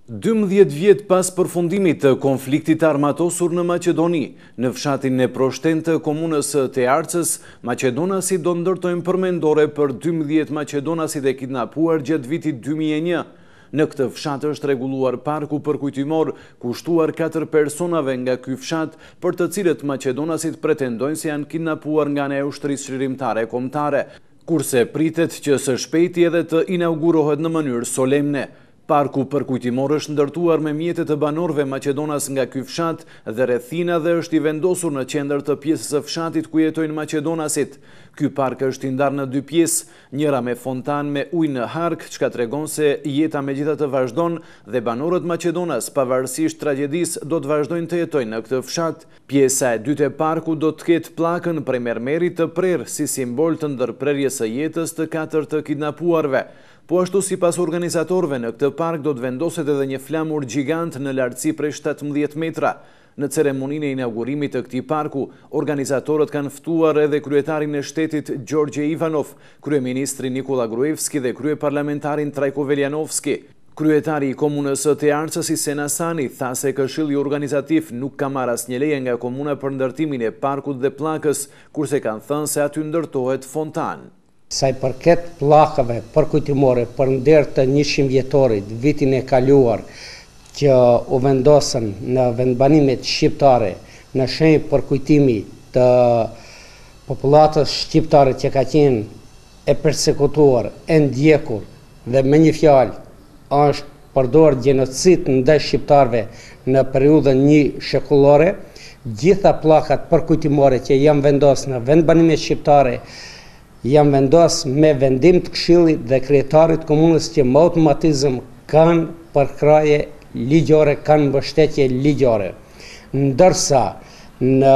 12 vjet pas përfundimit të konfliktit armatosur në Maqedoni, në fshatin e Proshten të komunës të Arcës, maqedonasit do ndërtojnë përmendore për 12 maqedonasit e kidnapuar gjatë vitit 2001. Në këtë fshat është rregulluar parku përkujtimor, kushtuar 4 personave nga ky fshat, për të cilët maqedonasit pretendojnë se janë kidnapuar nga ana e ushtrisë çlirimtare kombëtare, kurse pritet që së shpejti edhe të inaugurohet në mënyrë solemne. Parku përkujtimor është ndërtuar me mjetet të banorëve Maqedonas nga ky fshat dhe rrethina dhe është i vendosur në qendër të pjesës së fshatit ku jetojnë maqedonasit. Ky park është i ndarë në 2 pjesë, njëra me fontan me ujë në hark, çka tregon se jeta megjithatë vazhdon dhe banorët Maqedonas, pavarësisht tragjedisë, do të vazhdojnë të jetojnë në këtë fshat. Pjesa e dytë e parkut do të ketë pllakën prej mermerit të prerë si simbol të ndërprerjes së jetës të 4 të kidnapuarve. Po ashtu sipas organizatorëve, në këtë park do të vendoset edhe një flamur gjigant në lartësi prej 17 metra. Në ceremoninë e inaugurimit të këtij parku, organizatorët kanë ftuar edhe kryetarin e shtetit Gjorgje Ivanov, kryeministrin Nikola Gruevski dhe kryeparlamentarin Trajko Veljanovski. Kryetari i komunës të Arcës Isen Asani tha se këshilli organizativ nuk ka marrë asnjë leje nga komuna për ndërtimin e parkut dhe pllakës, kurse kanë thënë se aty ndërtohet fontan. Sa i përket pllakave përkujtimore për nder të 100 vjetorit vitin e kaluar që u vendosën në vendbanimet shqiptare në shenjë përkujtimi të popullatës shqiptare që ka qenë e persekutuar, e ndjekur dhe me një fjalë është përdorur gjenocid ndaj shqiptarëve në periudhën 1 shekullore, gjitha pllakat përkujtimore që janë vendosur në vendbanimet shqiptare janë vendosur me vendim të këshillit dhe kryetarit komunës që me automatizëm kanë përkraje ligjore, kanë mbështetje ligjore. Ndërsa në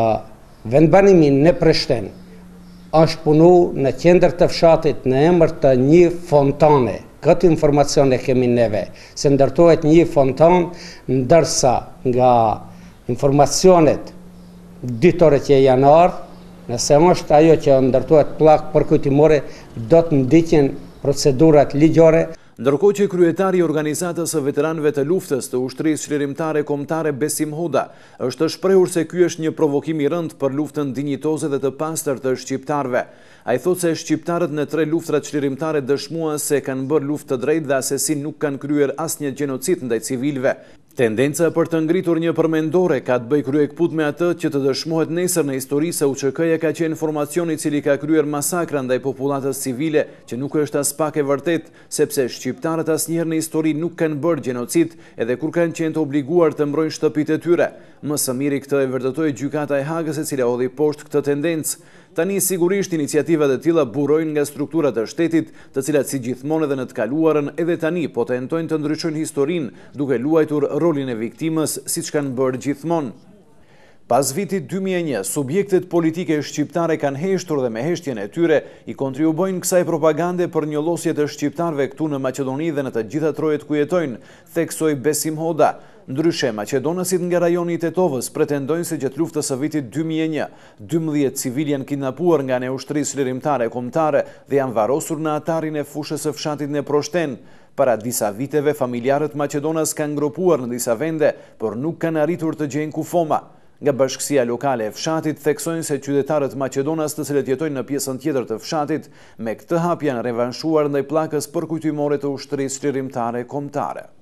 vendbanimin në Prishtinë është punu në qendër të fshatit në emër të një fontane. Këtë informacion e kemi neve, se ndërtohet një fontan, ndërsa nga informacionet ditore që janë ardhur, nëse është ajo që ndërtohet pllak përkujtimore, do të ndiqen procedurat ligjore. Ndërkohë që kryetari i organizatës së veteranëve të luftës të ushtrisë çlirimtare kombëtare Besim Hoda është shprehur se ky është një provokim i rënd për luftën dinjitoze dhe të pastër të shqiptarëve. Ai thotë se shqiptarët në 3 luftrat çlirimtare dëshmuan se kanë bërë luftë të drejtë dhe asesi nuk kanë kryer asnjë gjenocid ndaj civilëve. Tendenca për të ngritur një përmendore ka të bëjë kryekput me atë që të dëshmohet nesër në histori se UÇK-ja ka qenë formacioni i cili ka kryer masakra ndaj popullatës civile, që nuk është as pak e vërtet, sepse shqiptarët asnjëherë në histori nuk kanë bërë gjenocid, edhe kur kanë qenë të obliguar të mbrojnë shtëpitë e tyre. Më së miri këtë e vërtetoi gjykata e Hagës, e cila hodhi poshtë këtë tendencë. Tani sigurisht iniciativat e tilla burojnë nga strukturat e shtetit, të cilat si gjithmonë edhe në të kaluarën edhe tani po tentojnë të ndryshojnë historinë, duke luajtur rolin e viktimës siç kanë bërë gjithmonë. Pas vitit 2001, subjektet politike shqiptare kanë heshtur dhe me heshtjen e tyre i kontribuojnë kësaj propagande për njollosje të shqiptarëve këtu në Maqedoni dhe në të gjitha trojet ku jetojnë, theksoi Besim Hoda. Ndryshe, maqedonasit nga rajoni i Tetovës pretendojnë se gjatë luftës së vitit 2001, 12 civil janë kidnapuar nga ana e ushtrisë çlirimtare kombëtare dhe janë varrosur në atarin e fushës së fshatit në Proshten. Para disa viteve, familjarët Maqedonas kanë ngropuar në disa vende, por nuk kanë arritur të gjejnë kufoma. Nga bashkësia lokale e fshatit theksojnë se qytetarët Maqedonas të cilët jetojnë në pjesën tjetër të fshatit, me këtë hap janë revanshuar ndaj pllakës përkujtimore të ushtrisë çlirimtare kombëtare.